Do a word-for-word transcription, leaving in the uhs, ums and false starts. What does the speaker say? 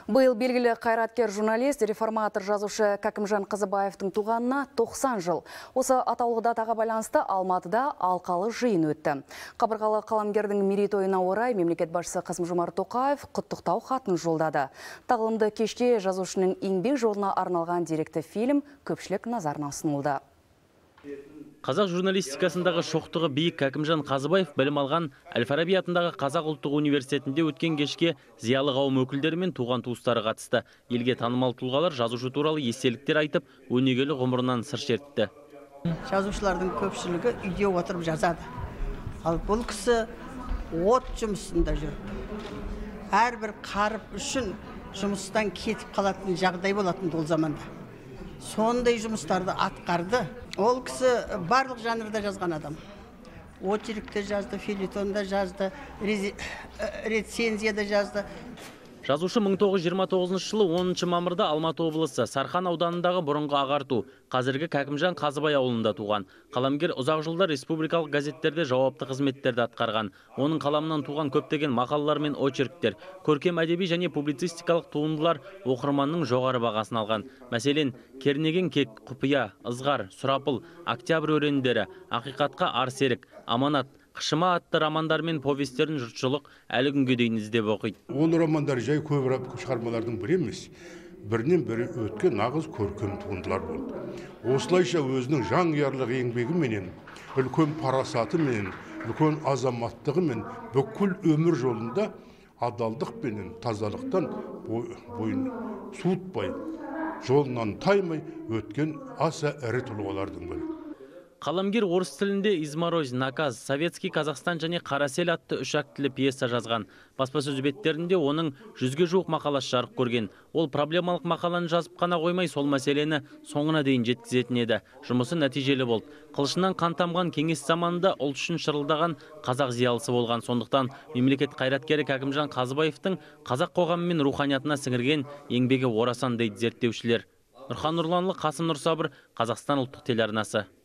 Бұл белгілі қайраткер журналист, реформатор жазушы Кәкімжан Қазыбаевтың туғанына тоқсан жыл. Осы атаулы датаға байланысты Алматыда алқалы жиын өтті. Қабырғалы қаламгердің мерейтойына орай мемлекет басшысы Қасым-Жомарт Тоқаев құттықтау хатын жолдады. Тағылымды кеште жазушының еңбек жолына арналған деректі фильм көпшілік назарына ұсынылды. Қазақ журналистикасындағы шоқтығы биік Кәкімжан Қазыбаев білім алған Әл-Фараби атындағы Қазақ ұлттық университетінде өткен кешке зиялы қауым өкілдері мен туған туыстары қатысты. Елге танымал тұлғалар жазушы туралы естеліктер айтып, өнегелі ғұмырынан сыр шертті. Жазушылардың көпшілігі үйде отырып жазады. Ал бұл кісі от жұмысында жүріп, әрбір қарып үшін жұмыстан кетіп қалатын жағдай болатын ол заманда. Сондай жұмыстарды атқарды. Ол кісі барлық жанрда жазған адам. Очеркте жазды, фельетонда жазды, рецензияда жазды. Жазушы мың тоғыз жүз жиырма тоғызыншы жылы оныншы мамырда Алматы облысы Сарқан ауданындағы бұрынғы ағарту, қазіргі Кәкімжан Қазыбай ауылында туған. Қаламгер ұзақ жылдар республикалық газеттерде жауапты қызметтерді атқарған. Оның қаламынан туған көптеген мақалалар мен очерктер, көркем әдеби және публицистикалық туындылар оқырманның жоғары бағасын алған. Мәселен, Кернеген кек, құпия, ызғар, сұрапыл, октябрь өрендері, ақиқатқа арсерік, аманат, Қышыма атты романдар мен повестерін жұртшылық әлі күнге дейін іздеп оқиды. Ол романдар жай көп шығармалардың бірі емес, бірінен бірі өткен нағыз көркем туындылар болды. Осылайша өзінің жанқиярлық еңбегі менен, үлкен парасаты менен, үлкен азаматтығы мен бүкіл өмір жолында адалдық пенен тазалықтан бойын суытпай, жолынан таймай өткен аса ірі тұлғалардың бірі. Қаламгер орыс тілінде «Изморозь», «Наказ», «Советский Қазақстан» және «Қарасел» атты үш актілі пьеса жазған. Баспасөз беттерінде оның жүзге жуық мақаласы жарық көрген. Ол проблемалық мақаланы жазып қана қоймай, сол мәселені соңына дейін жеткізетін еді. Жұмысы нәтижелі болды. Қылышынан қан тамған кеңес заманында ұлт үшін шырылдаған қазақ зиялысы болған. Сондықтан мемлекет қайраткері Кәкімжан Қазыбаевтың қазақ қоғамы мен руханиятына сіңірген еңбегі орасан дейді зерттеушілер. Нұрхан Нұрланұлы, Қасым Нұрсабыр, Қазақстан ұлттық телеарнасы.